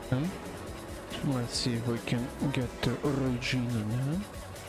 Okay. Let's see if we can get to Regina now.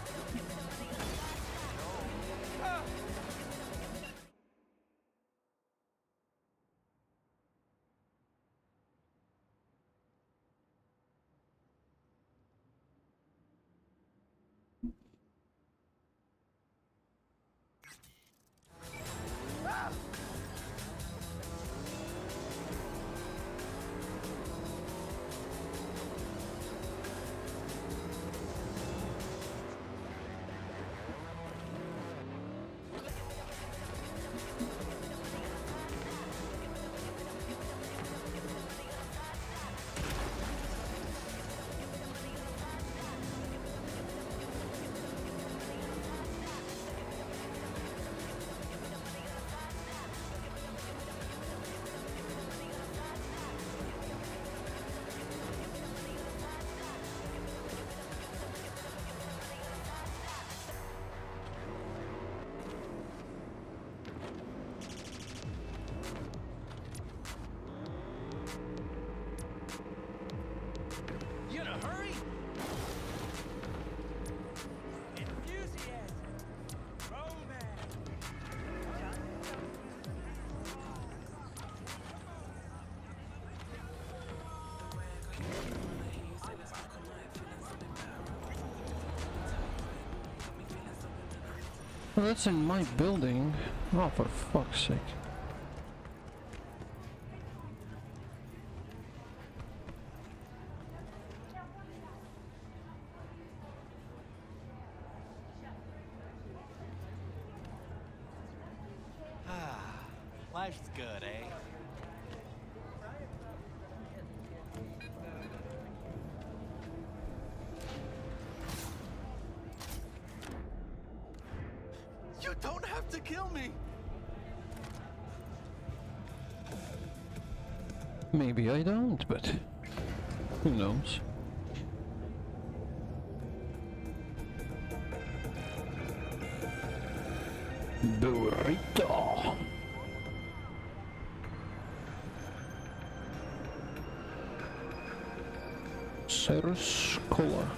Well, that's in my building. Oh, for fuck's sake. Life's good, eh? You don't have to kill me! Maybe I don't, but who knows? Burrito. Cyrus Cola.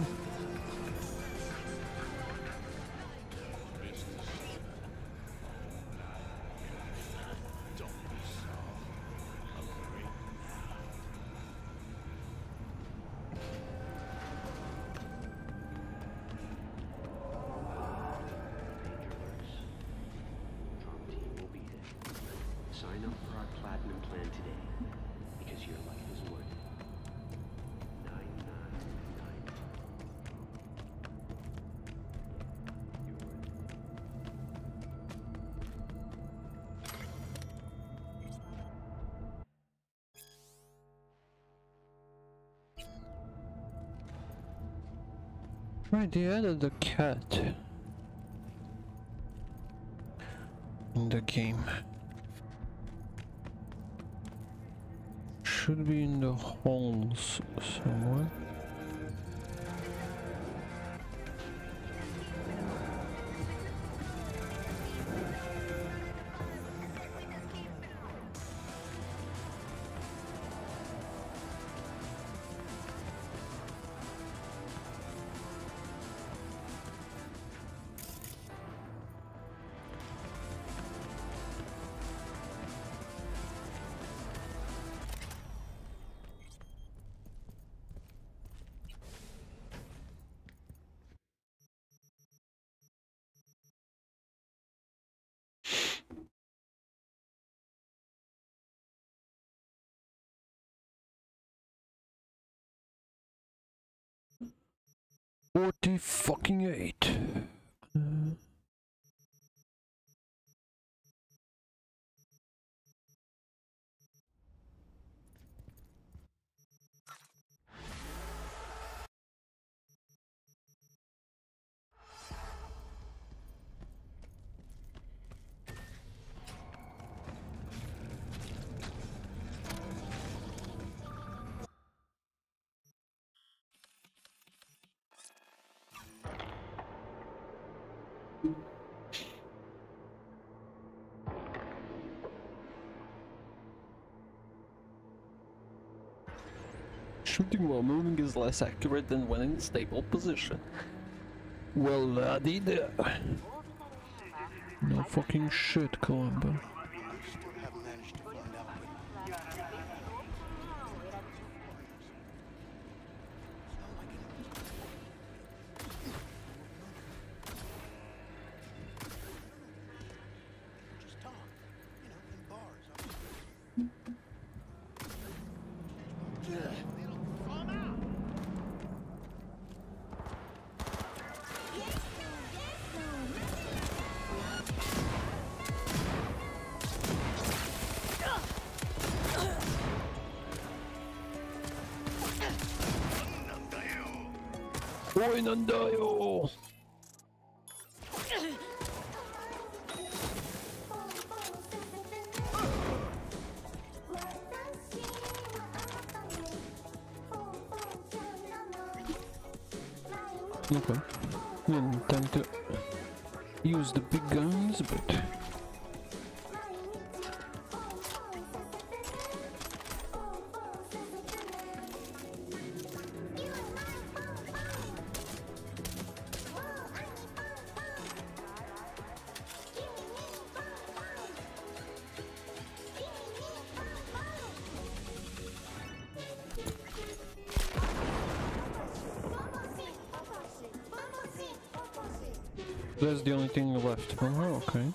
Sign up for our platinum plan today, because your life is worth it. 999. Right, they added the cat in the game. Should be in the halls somewhere. $48. Shooting while moving is less accurate than when in stable position. Well, laddie there. No fucking shit, Columbo. Oj, nandayo! Okay. Didn't time to use the big guns, but that's the only thing left from her, okay.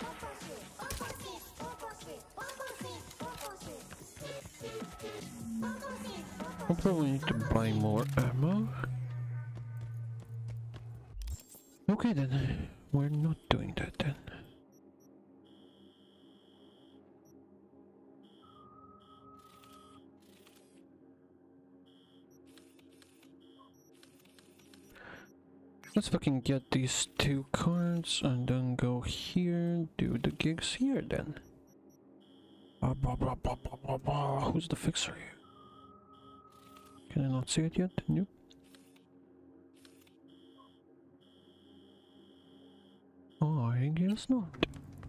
I'll probably need to buy more ammo. Okay then, we're not doing that then. Let's fucking get these 2 cards and then go here, do the gigs here then. Who's the fixer here? Can I not see it yet? Nope. Oh, I guess not.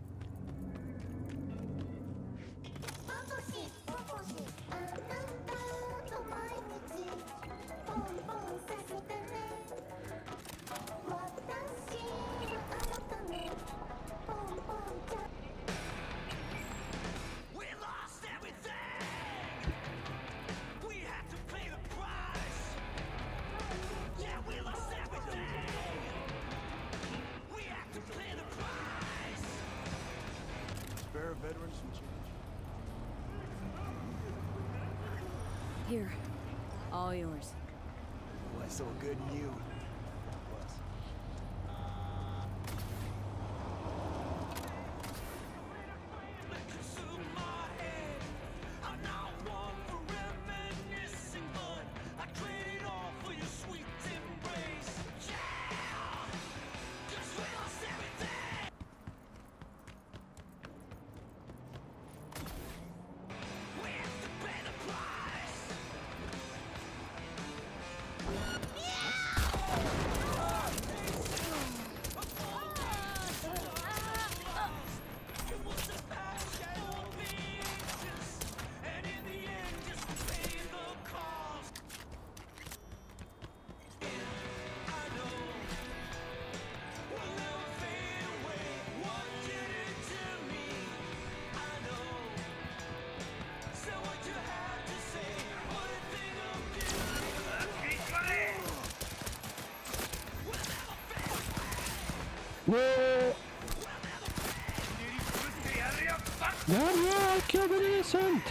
Veterans and change. Here, all yours. Why so good in you? Plus. Whoa! Yeah, I killed an innocent!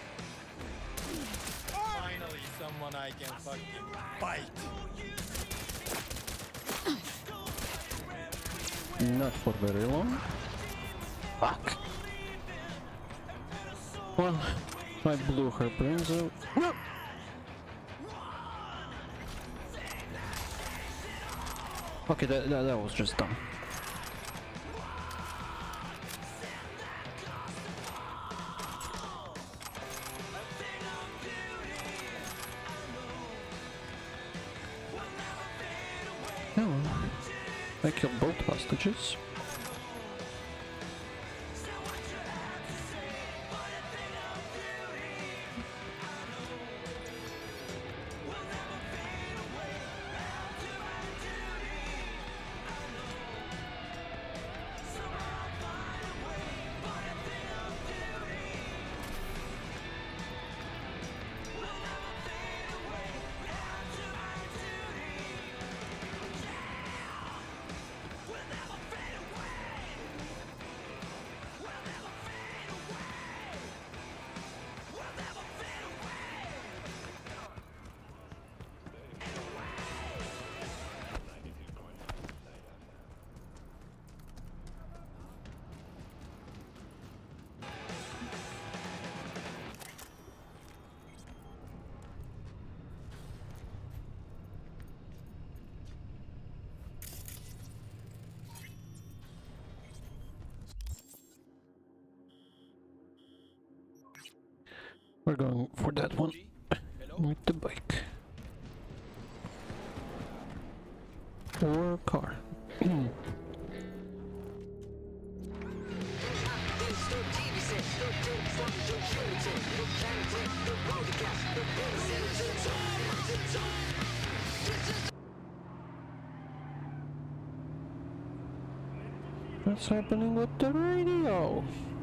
Finally, someone I can fucking fight. Not for very long. Fuck. Well, I blew her brains out. No! Okay, that was just dumb. No, I killed both hostages. We're going for that one with the bike or car. What's happening with the radio?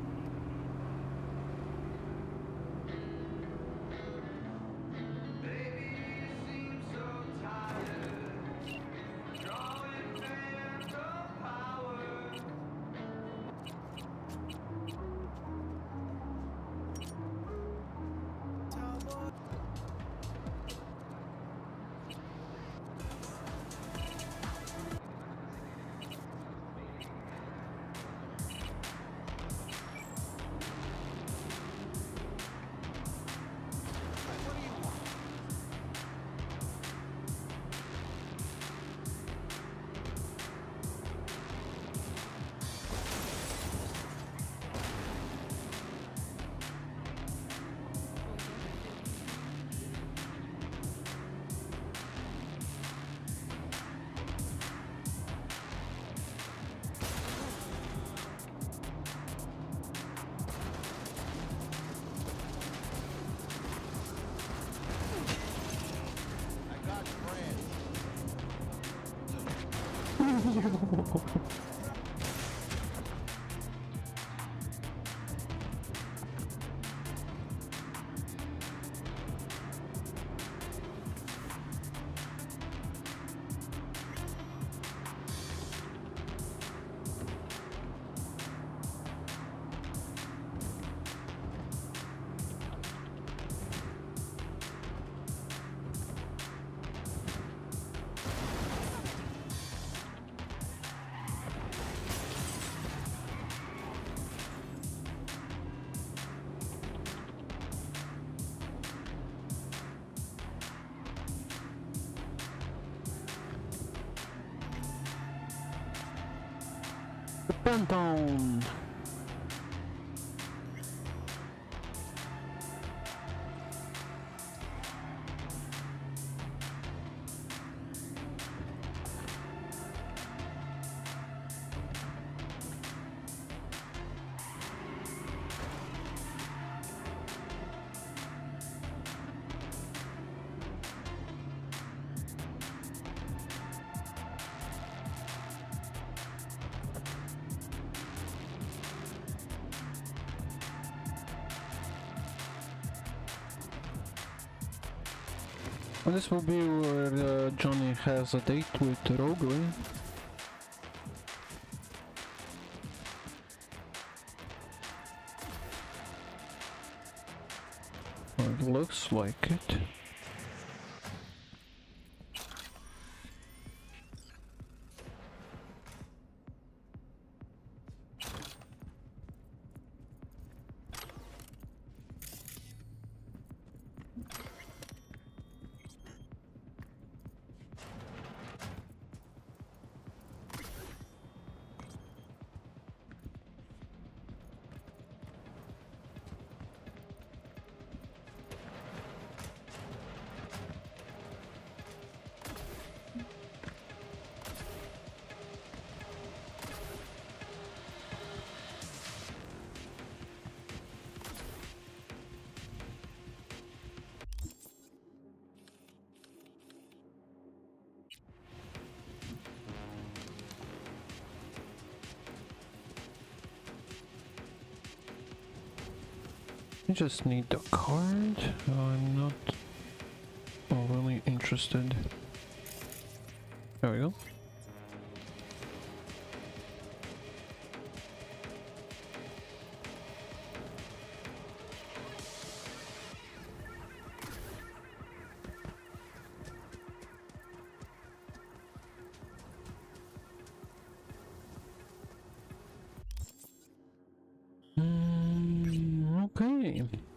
Downtown. Well, this will be where Johnny has a date with Rogue, right? Or it looks like it. I just need the card. I'm not overly interested. There we go. Okay.